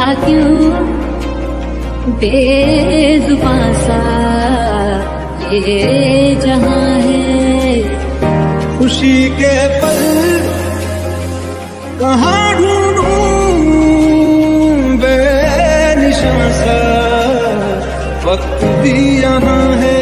क्यों बेजुबां सा ये जहां है। खुशी के पल कहाँ ढूंढूं बेनिशान सा वक्त भी यहाँ है।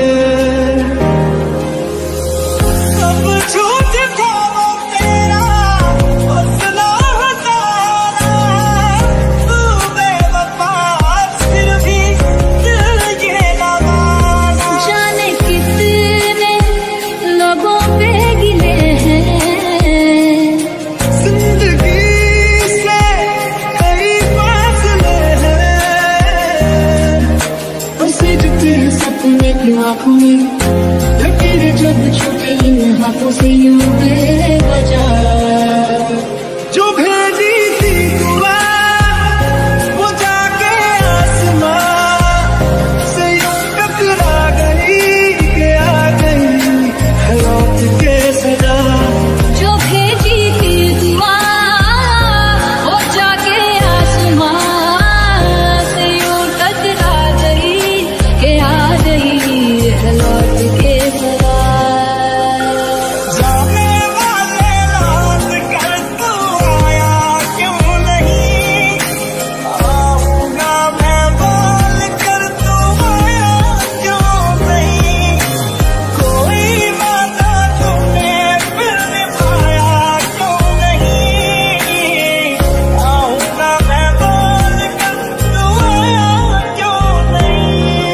सब छूट था वो तेरा हौसला हटाना, तू बेवफा फिर भी दिल ये न माना। जाने कितने लोगों पे गिले हैं, जिंदगी से कई फासले हैं। उसे झुके सपने की आँखों में लकीरें जब छुपे इन हाथों से यूं बेवजह। जो भेजी थी दुआ वो जाके आसमां से यूं टकरा गई कि आ गई है लौट के सदा। जो भेजी थी दुआ वो जाके आसमां से यूं टकरा गई कि आ गई है लौट के सदा। जाने वाले लौट कर तू आया क्यों नहीं, आऊंगा मैं बोल कर तू आया क्यों नहीं। कोई वादा तूने फिर निभाया क्यों नहीं, आऊंगा मैं बोल कर तू आया क्यों नहीं।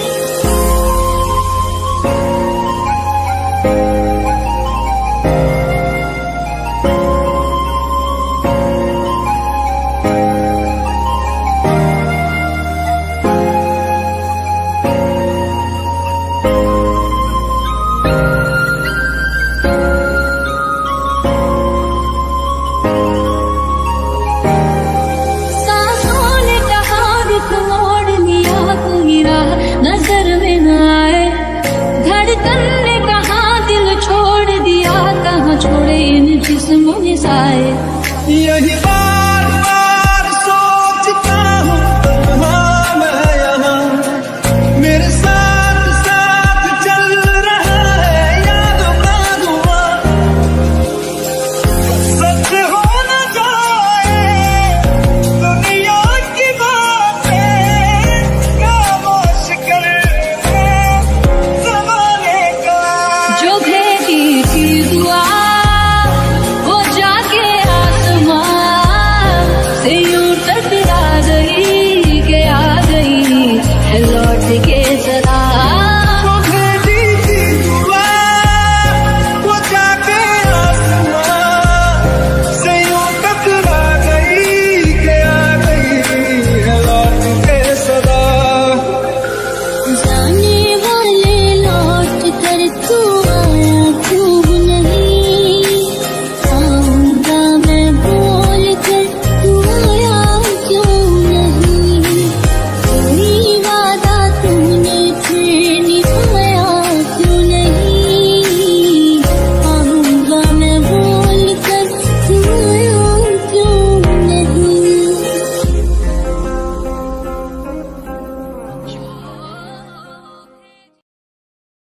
सांसों ने कहा रुख मोड़ लिया, कोई राह नजर में न आए। धड़कन ने कहा दिल छोड़ दिया, कहाँ छोड़े इन जिस्मों ने साए। यही बात